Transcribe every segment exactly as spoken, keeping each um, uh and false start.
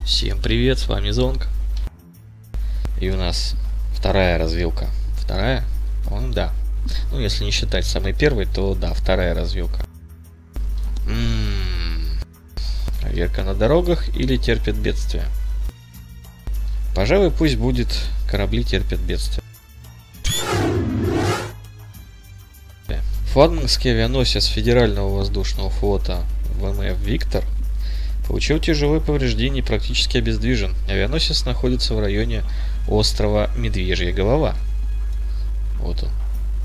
Всем привет, с вами Зонг. И у нас вторая развилка. Вторая? Он, да. Ну, если не считать самой первой, то да, вторая развилка. М-м-м. Проверка на дорогах или терпит бедствие? Пожалуй, пусть будет корабли терпят бедствие. Флагманский авианосец Федерального воздушного флота ВМФ «Виктор» получил тяжелые повреждения и практически обездвижен. Авианосец находится в районе острова Медвежья Голова. Вот он.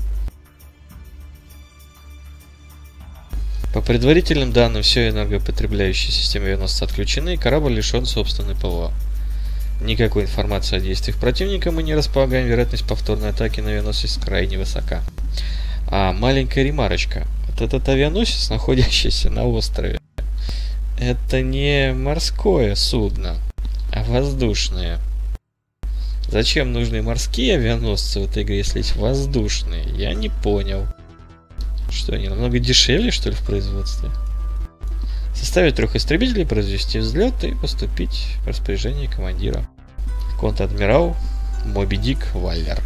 По предварительным данным, все энергопотребляющие системы авианосца отключены, и корабль лишен собственной ПВО. Никакой информации о действиях противника мы не располагаем, вероятность повторной атаки на авианосец крайне высока. А маленькая ремарочка. Вот этот авианосец, находящийся на острове, это не морское судно, а воздушное. Зачем нужны морские авианосцы в этой игре, если есть воздушные? Я не понял. Что, они намного дешевле, что ли, в производстве? Составить трех истребителей, произвести взлет и поступить в распоряжение командира. Контр-адмирал Моби Дик Валлер.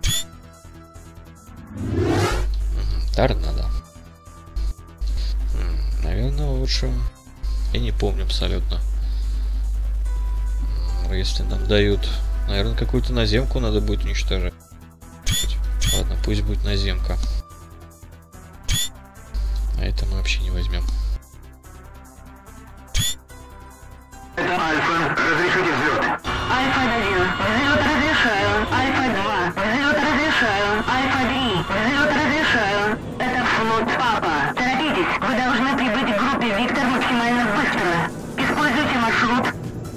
Торнадо. Наверное, лучше. Я не помню абсолютно. Если нам дают, наверное, какую-то наземку надо будет уничтожить. Ладно, пусть будет наземка. А это мы вообще не возьмем. Это Альфа. Разрешите взлет. Альфа один. Взлет разрешаю. Альфа два. Взлет разрешаю. Альфа три. Взлет разрешаю. Это флот Папа. Торопитесь. Вы должны прибыть к группе Виктор максимально быстро. Используйте маршрут.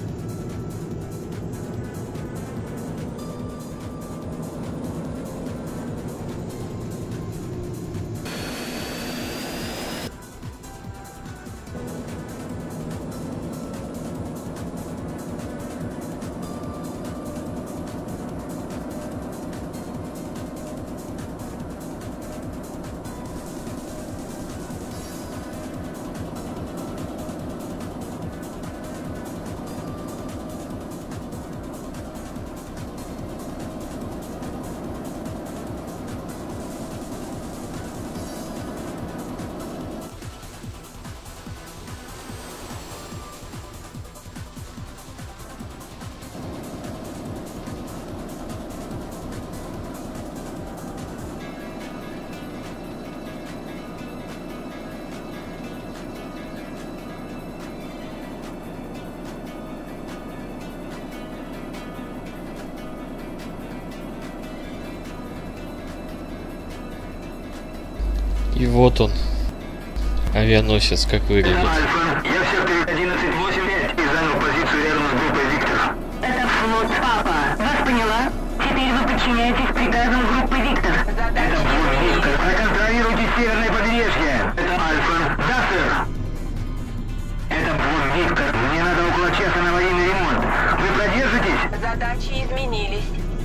И вот он, авианосец, как выглядит. Это Альфа. Я в секторе одиннадцать восемь пять и занял позицию рядом с группой Виктор. Это флот Папа. Вас поняла? Теперь вы подчиняетесь приказам группы Виктор. Это флот Виктор. Проконтролируйте северное побережье. Это Альфа. Да, сэр. Это флот Виктор. Мне надо около часа на аварийный ремонт. Вы продержитесь? Задачи изменились.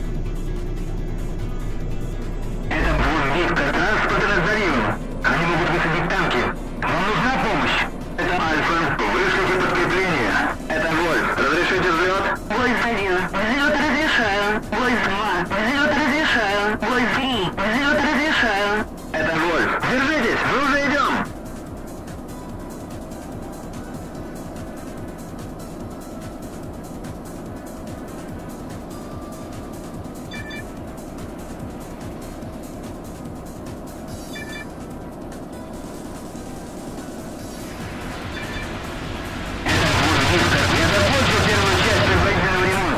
Это флот Виктор. Транспорт разорил. Они могут высадить танки. Вам нужна помощь? Это Альфа. Вышлите подкрепление. Это Вольф. Разрешите взлет? Вольф один. Взлет разрешаю. Вольф два. Взлет разрешаю. Вольф три. Взлет разрешаю. Это Вольф. Держитесь, мы уже идем. Я закончил первую часть предварительного ремонта.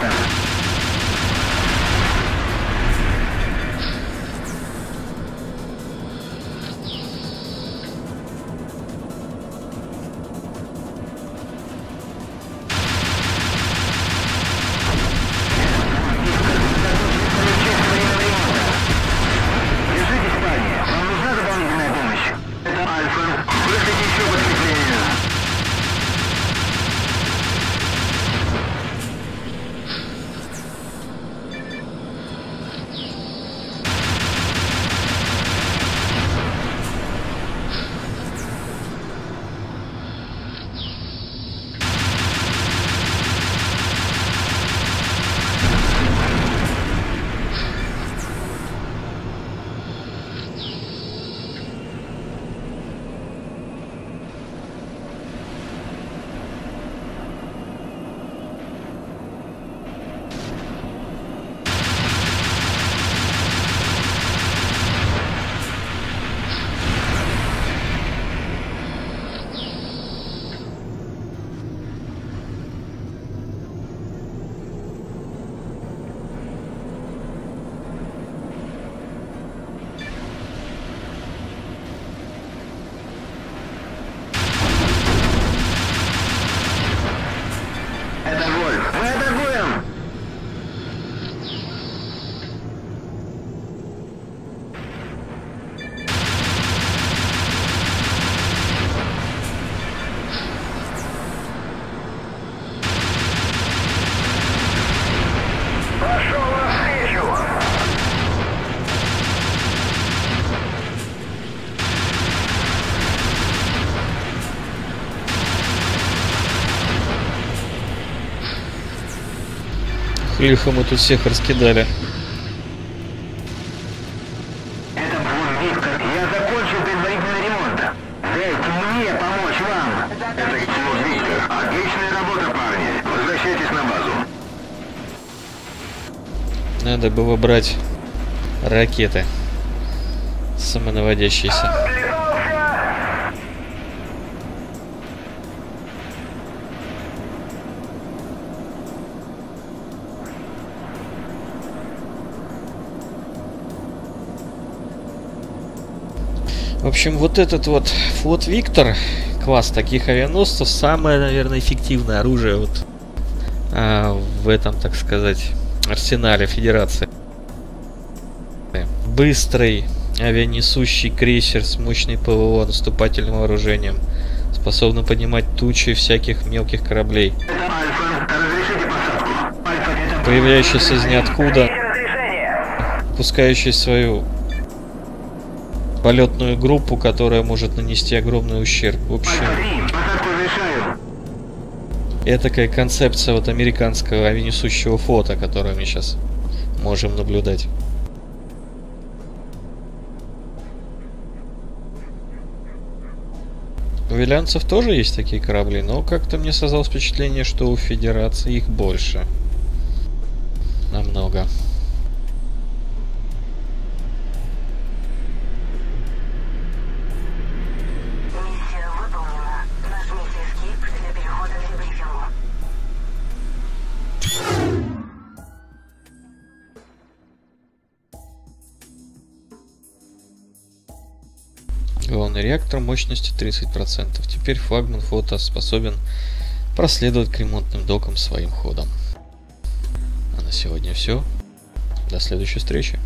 Мы атакуем! Пошел навстречу! Лихо мы тут всех раскидали. Это Бун Виктор. Я закончил предварительный ремонт. Дайте мне помочь вам. Это Бун Виктор. Отличная работа, парни. Возвращайтесь на базу. Надо было брать ракеты самонаводящиеся. В общем, вот этот вот флот Виктор, класс таких авианосцев, самое, наверное, эффективное оружие вот а, в этом, так сказать, арсенале Федерации. Быстрый авианесущий крейсер с мощной ПВО, наступательным вооружением, способный поднимать тучи всяких мелких кораблей, появляющийся из ниоткуда, пускающий свою полетную группу, которая может нанести огромный ущерб. В общем, это такая концепция вот американского авианесущего флота, которую мы сейчас можем наблюдать. У виллианцев тоже есть такие корабли, но как-то мне создалось впечатление, что у Федерации их больше. Намного. Главный реактор мощностью тридцать процентов. Теперь флагман флота способен проследовать к ремонтным докам своим ходом. А на сегодня все. До следующей встречи.